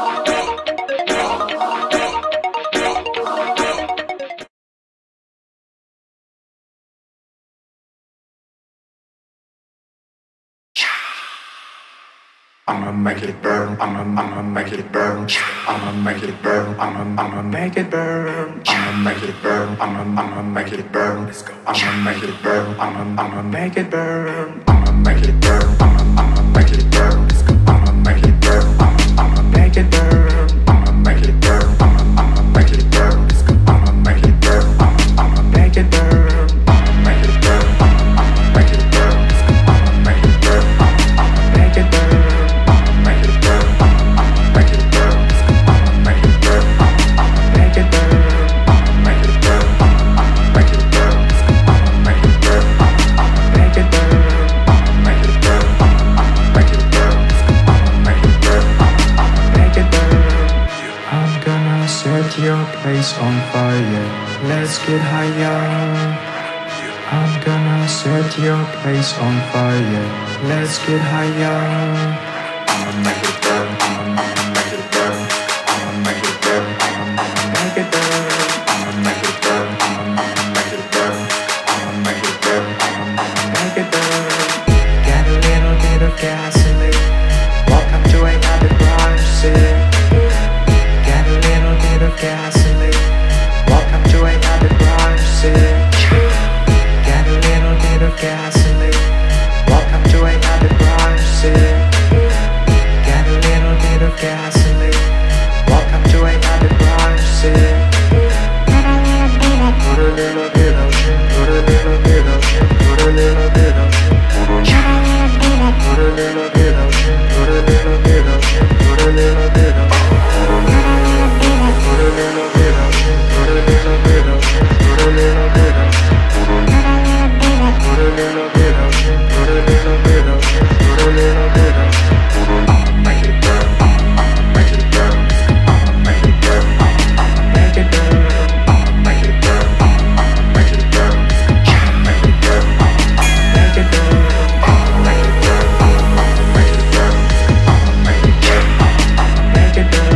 I'ma make it burn, I'ma make it burn, I'ma make it burn, I'ma make it burn, I'ma make it burn, I'ma make it burn, I'ma make it burn, I'ma make it burn, I'ma make it burn, I'ma make it burn, I'ma make it burn, I'ma make it burn, I'ma make it burn, I'ma make it burn, I'ma make it burn, I'ma make it burn, I'ma make it burn, I'ma make it burn, I'ma make it burn, I'ma make it burn. Set your place on fire, let's get higher. I'm gonna set your place on fire, let's get higher. I'ma make it burn, I'ma make it burn, I'ma make it burn, I'ma make it burn, I'ma make it burn, I'ma make it burn, I'ma make it burn, I'ma make it burn. Get a little bit of gasoline, welcome to another crime scene. Get a little bit of gasoline, welcome to another crime scene. Get a little bit of gasoline, welcome to another crime scene. Get a little bit of gasoline, welcome to another crime scene. Put a little bit of shit, put a little bit of shit, put a little bit of shit, put a little bit of shit, put a little bit of shit, put a little bit of shit. Put a little bit of shit, put a little bit of shit, put a little bit of shit, put a little bit of shit, put a little bit of shit, put a little bit of shit. I'ma make it burn, I'ma make it burn, I'ma make it burn, I'ma make it burn, I'ma make it burn, I'ma make it burn, I'ma make it burn, I'ma make it burn, I'ma make it burn, I'ma make it burn, I'ma make it burn, I'ma make it burn.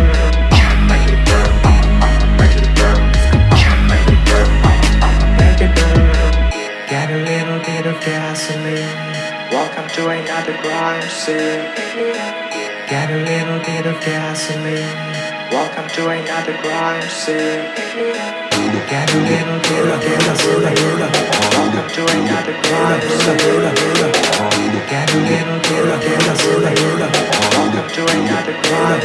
Get a little bit of gasoline, welcome to another crime scene. Get a little bit of gasoline, welcome to another crime scene. Get a little bit of gasoline, welcome to another crime scene. Get a little bit of gasoline, welcome to another crime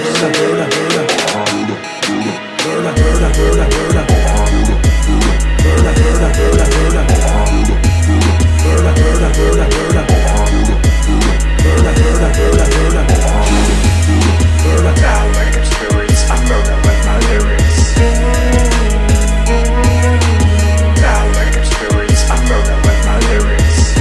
Down like them spirits, I'm murdering with my lyrics. Down like them spirits, I'm murdering with my lyrics.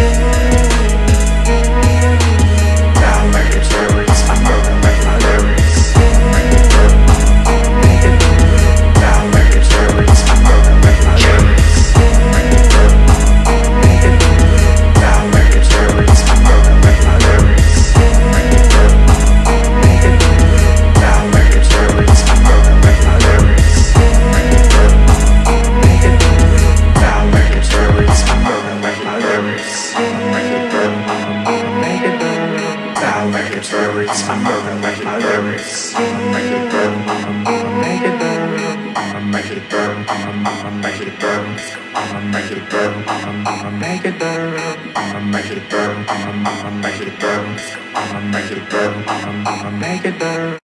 Down like them spirits, I'm murdering with my lyrics. Make it burn, make it burn. Down like them spirits, I'm murdering with my lyrics. Make it burn, make it burn. Down like them spirits, I'm murdering with my lyrics. Make it burn, make it burn. Down like them spirits, I'm murdering with my lyrics. Make it burn, make it burn. Down like them spirits, I'm murdering with my lyrics. Make it burn, make it burn. Down like them spirits, I'm murdering with my lyrics. Make it burn, make it burn. I'ma make it burn, I'ma make it burn. I'ma make it burn, I'ma make it burn. I'ma make it burn, I'ma make it burn. I'ma make it burn, I'ma make it burn.